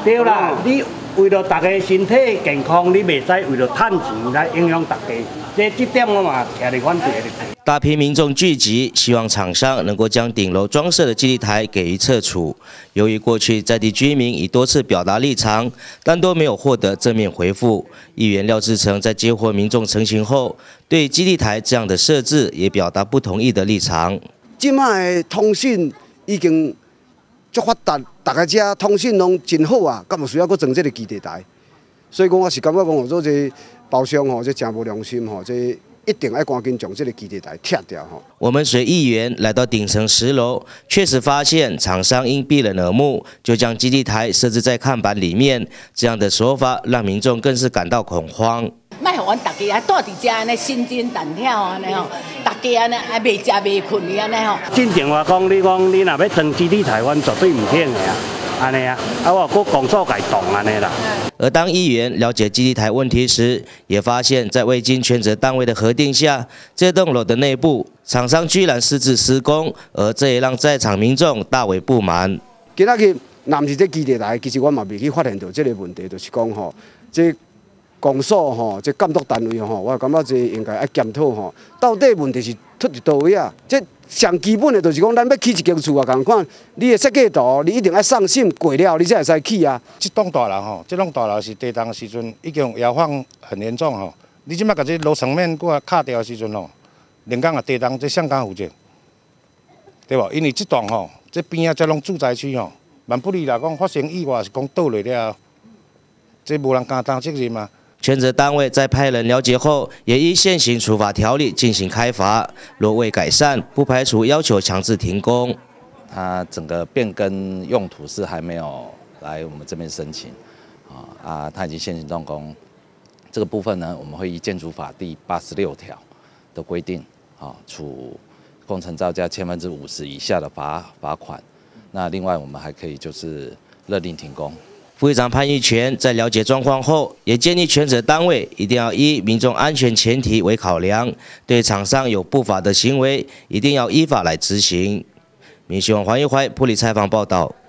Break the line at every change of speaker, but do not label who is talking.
对啦，你为了大家身体健康，你袂使为了赚钱来影响大家。这点我嘛徛在反对的。
大批民众聚集，希望厂商能够将顶楼装设的基地台给予撤除。由于过去在地居民已多次表达立场，但都没有获得正面回复。议员廖志成在接获民众陈情后，对基地台这样的设置也表达不同意的立场。
即卖的通讯已经足发达，大家遮通讯拢真好啊，干嘛需要搁装这个基地台？所以讲我是感觉讲，做这包商吼，这真无良心吼，这一定要赶紧将这个基地台拆掉吼。
我们随议员来到顶层10楼，确实发现厂商因避冷耳目，就将基地台设置在看板里面。这样的说法让民众更是感到恐慌。
卖互阮大家啊，住伫遮安尼心惊胆跳安尼吼，大家安尼还袂食袂困哩安尼吼。
真正话讲，你讲你若要装基地台，阮绝对唔肯的啊，安尼啊，我搁公所改动安尼啦。
而当议员了解基地台问题时，也发现，在未经权责单位的核定下，这栋楼的内部厂商居然私自施工，而这也让在场民众大为不满。
今仔日若毋是这基地台，其实我嘛未去发现到这个问题，就是讲吼，这公所吼，这监督单位吼，我感觉这应该要检讨吼，到底问题是出伫倒位啊？这上基本的就是讲，咱要起一间厝啊，共款，你的设计图，你一定要送审过了，你才会使起啊。
这栋大楼吼，这栋大楼是地震时阵已经摇晃很严重吼。你即摆甲这楼层面搁卡掉的时阵吼，连港啊地震这相当负责，对无？因为这栋吼，这边啊这拢住宅区吼，万不利啦，讲发生意外是讲倒落了，这无人敢担责任嘛。
权责单位在派人了解后，也依现行处罚条例进行开罚。若未改善，不排除要求强制停工。
它整个变更用途是还没有来我们这边申请，它已经现行动工。这个部分呢，我们会依建筑法第86条的规定，处工程造价50%以下的罚款。那另外我们还可以就是勒令停工。
副议长潘玉泉在了解状况后，也建议权责单位一定要以民众安全前提为考量，对厂商有不法的行为，一定要依法来执行。民视网黄一怀埔里采访报道。